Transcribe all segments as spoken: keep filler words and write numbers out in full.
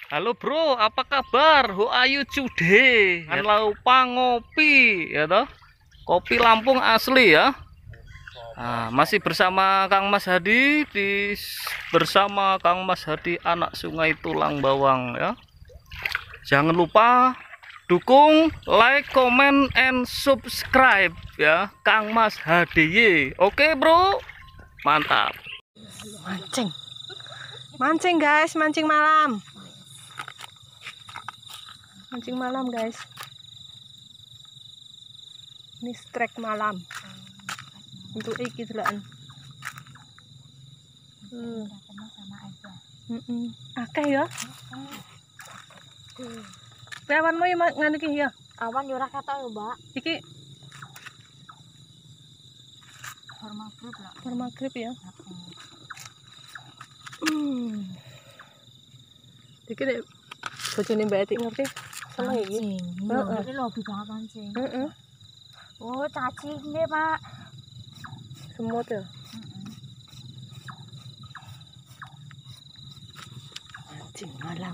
Halo bro, apa kabar? How are you today? Kan lupa ngopi ya toh. Kopi Lampung asli ya. Nah, masih bersama Kang Mas Hadi di bersama Kang Mas Hadi anak Sungai Tulang Bawang ya. Jangan lupa dukung, like, comment, and subscribe ya Kang Mas Hadi. Oke bro, mantap. Mancing, mancing guys, mancing malam, mancing malam guys. Ini strike malam untuk iki delaan. Hmm. Mm -mm. Akeh ya. Awan mau ngene iki ya. Awan yo ora ketok yo, Mbak. Iki Bar magrib lah. bar magrib ya. Hmm. Iki nek bojone Mbak Etik ngerti seneng iki. Heeh. Iki lho hobi banget mancing. Heeh. Oh, cacing nggih, Pak. Semut ya. Mancing malam.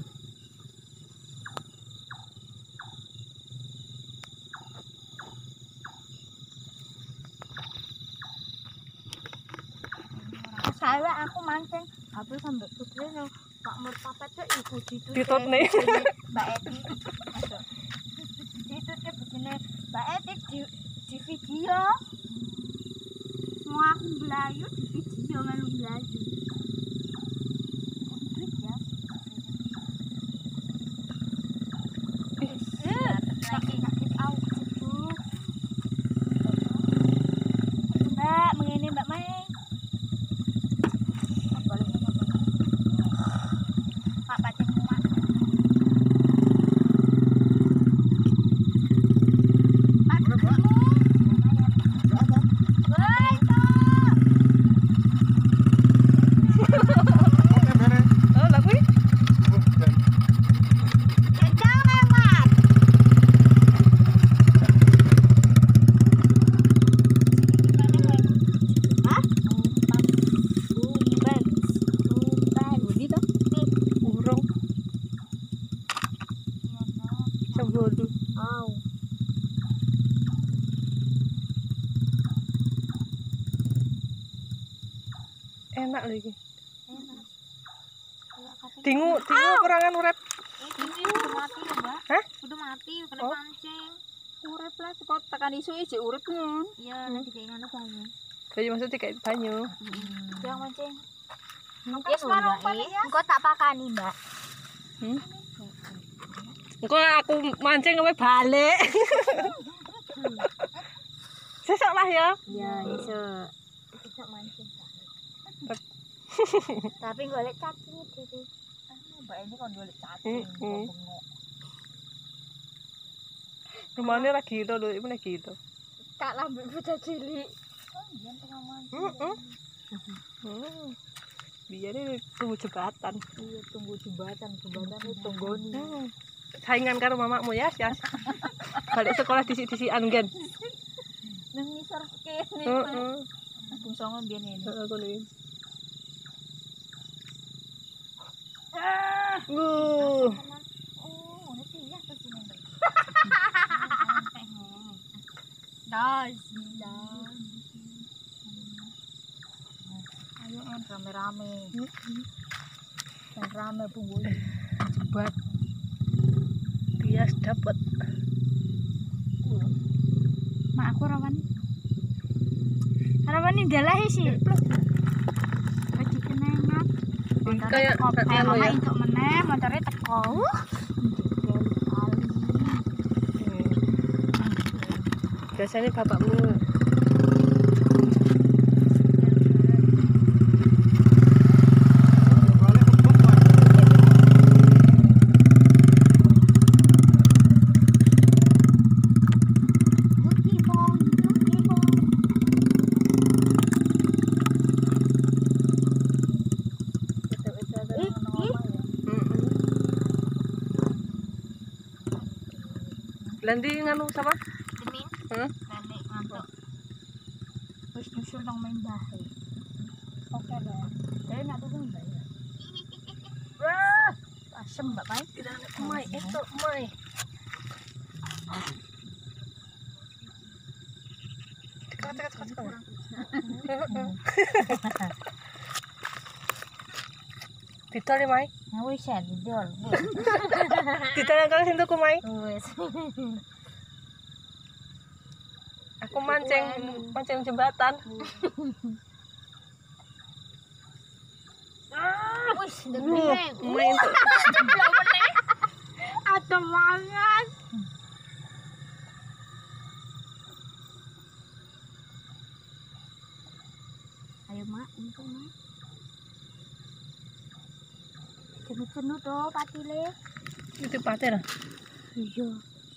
Saya aku mancing, habis sampai putri no Pak Murtapet tuh ibu ditut. Ditutne. Mbak Etik. Ditutne bojone Mbak Etik di di video. Mau aku belayu di video melu belayu. Komplit ya. Eh, lagi sakit au gitu. Mbak, mengene Mbak Mai. Au. Enak lagi. Enak. Tingu, tingu kurangan urep. Ini udah mati ya, Mbak. Hah? Udah mati, kena Oh. pancing. Urep lah, kok tekan isu iki urep kan. Iya, nanti kayak ngono banyu. Jadi maksudnya kayak banyu. Yang mancing. Ya sekarang engko tak pakani, Mbak. Hmm? Engko aku mancing kowe balik. Sesok lah ya. Iya, iso. Iso mancing. Tapi golek cacing iki. Mbak ini kon golek cacing, Hmm. bengok. Rumahnya lagi gitu lho, ini lagi gitu. Kak lambe bocah cilik. Oh, iya tengah mancing. Heeh. Hmm. Biar ini tunggu jembatan. Iya, tunggu jembatan, jembatan itu tunggoni. Hmm. Saingan karo mamamu ya, Yas. Balik sekolah disi-disian gen. Nang ngisor kene. Heeh. Aku songo mbiyen ini. Heeh kono iki. Ah, Uh. oh, ngono iki ya kesini. Das, das. Ayo en rame-rame. Rame bumbunya. Jebat. Bias dapat. Mak aku rawan. Rawan ini dalah sih. Baju kenengat. Kayak kayak Mama ya. untuk meneh, motornya teko. Biasanya bapakmu. Nanti nganu sama? Demin. Heeh. Balik ngantuk. Terus nyusul nang main bahe. Oke lah. Saya nak turun enggak ya? Wah, pas. asem Mbak Mai. Mai itu mai. Cekat cekat cekat cekat. Didol ya mai. Wis ya didol. Didol yang kali sentuhku mai. Wis. Aku mancing mancing jembatan. Wis deg-degan. Main tuh. Ada banget. Ayo mak, itu mak. Jenuh-jenuh toh patile. Itu pater. Iya.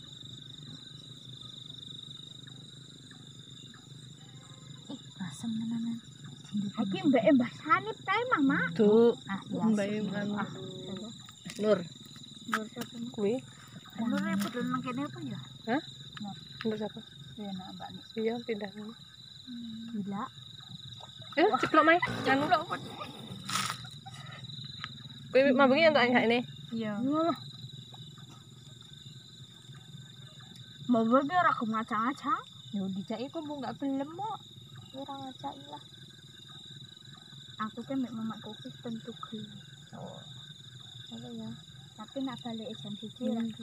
Ih, asem tenan. Iki mbak Mbah Sanip kae Mama. Tuh. Ah, Mbak anu. Nur. Nur sapa? Kuwi. Nur repot nang kene apa ya? Hah? Nur siapa? Ya nak Mbak Nik. Iya pindah. Gila. Eh, ceplok mai. Anu. Kuwi mambengi entuk anyak ini. Iya. Mau bagi ora aku ngacak-ngacak. Ya dijaki kok mbok enggak belem kok. Ora ngacaki lah. Aku kan mek mamaku wis tentu gelem. Oh. Apa ya? Tapi nak balik jam siji Hmm. lagi.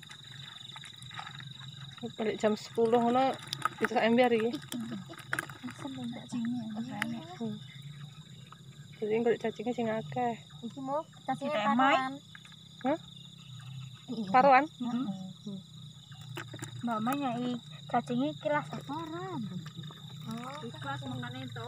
Balik jam sepuluh ngono bisa ember iki. Asem ndak cacingnya. Hmm. Jadi golek cacingnya sing akeh. Iki mau cacingnya Temai. paruan. Hah? Paruan? Heeh. Mbak Mai nyai cacingnya kilas paruan. Oh, ikhlas mangane tok.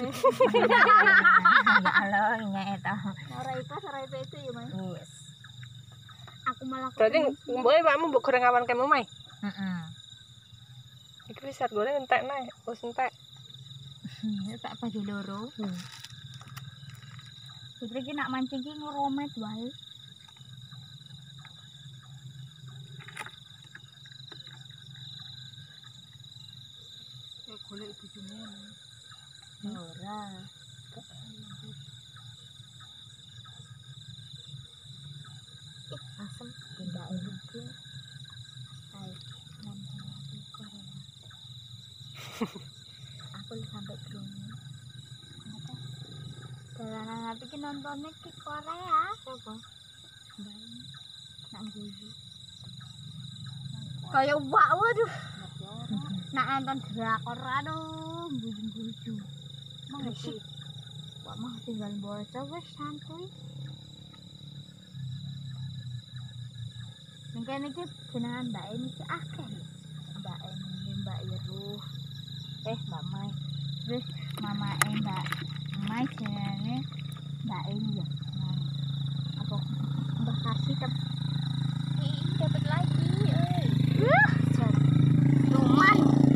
Ya Allah, nyai tok. Ora ikhlas ora itu itu ya, Mai. Wes. Aku malah Berarti mbok pakmu mbok goreng awan kemu mai. heeh. Iki wis arep goreng entek nae. Wis entek. Tak bagi loro. Hmm. Putri ki nak mancing ki ngeromet wae. Eh golek bojone. Ora. Ih, asem tindak iki. Hai, nonton aku Korea. Aku sampai krungu. Apa? Dolanan hati ki nontonnya ki Korea. Apa? Bayi. Nak guyu. Kayak wak waduh. Nak nonton drakor aduh guyu-guyu. Mang sih. Wak mah tinggal bocah wis santuy. Mungkin iki jenengan Mbak ini ki akeh. Mbak ini Mbak Iru. Eh Mbak Mai. Terus mama eh Mbak Mai jenenge Mbak ini ya. Nah, apa Mbak kasih tep. Ih, dapat lagi euy. Wah, cuman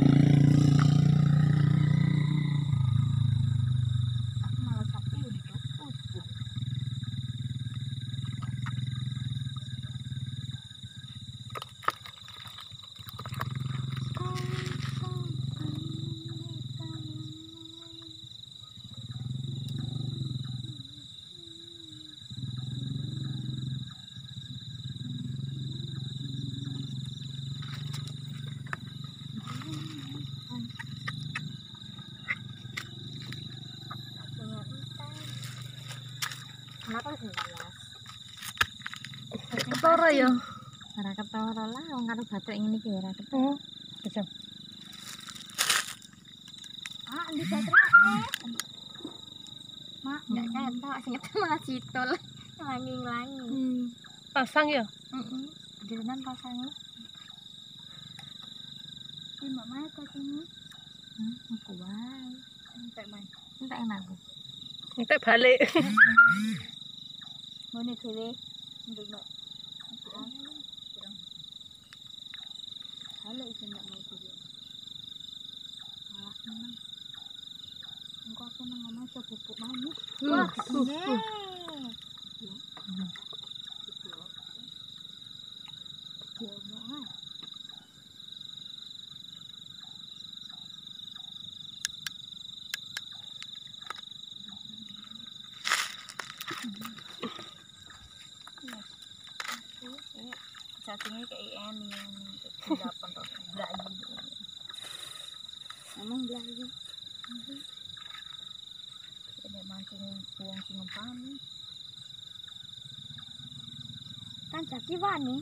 aku malah sapi untuk utuh. Kenapa sih Mas? Ketara ya. Ora ketara lah wong karo bathuk ngene iki ora ketara. Oh. Bisa. Ah, di bathuk. Mak, enggak ketok sing itu malah citol. Langi-langi. Hmm. Pasang ya? Heeh. Direnan pasangnya. Ini Mbak Mai kok sini. Hmm, aku wae. Entek Mai. Entek enak aku. Entek balik. Ngene dhewe. Nduk Mbak. Halo iki Mbak Mai dhewe. Malah seneng. Engko aku nang omah coba bubuk manis. Wah, nggih. Ya, Mbak. cacingnya kayak ini delapan ratus belayu. Emang belayu. Ini mancing buang singgung pani. Kan jadi wani.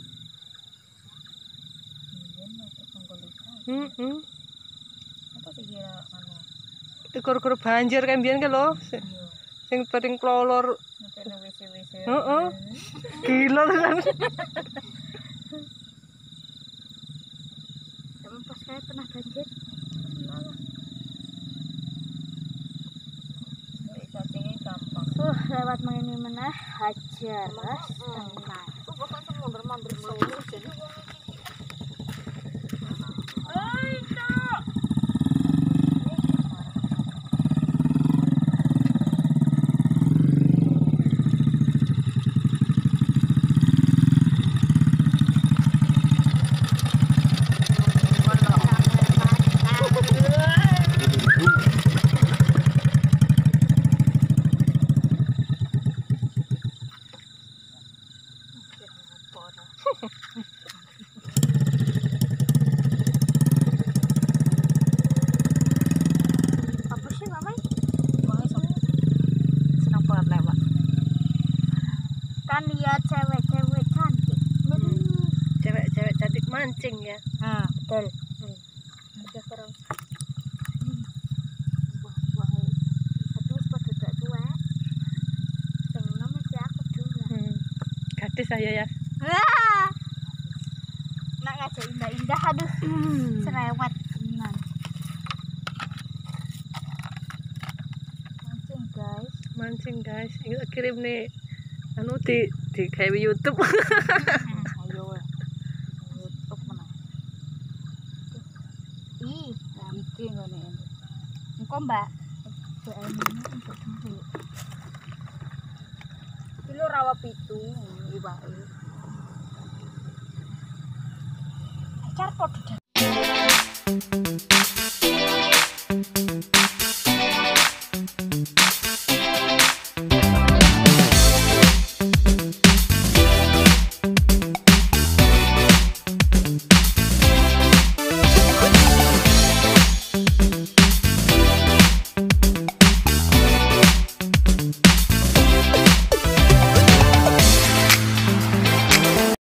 Iya, nek penggolikan. Heeh. Apa sih kira anu? Itu kur-kur banjir kan biyen kan lho. Iya. Sing paling klolor. Nek W C W C. Heeh. Gila kan. Emang pas kayak pernah banjir. Cacingnya gampang. Uh, lewat menini menah hajar. Tengah. Tuh bahkan mundur-mundur melulu jadi. Apa sih mamai? Mamai senang banget lewat. Kan lihat cewek-cewek cantik. Cewek-cewek cantik mancing ya. Nah, betul. Ada kerang. Wah, wah. Aduh, pada gak tua. Pengen masih aku juga. Hmm. Gadis saya ya. Wah. Nak ngajak indah-indah, aduh. Serewat. Nah. Mancing, guys. Mancing guys. Ini kirim nih. Anu di di kayak YouTube. Ayo. YouTube mana? Ih, iki ngene. Engko, Mbak. Mbak ini untuk sempit. Kilo rawa pitu iwake. Acar podo.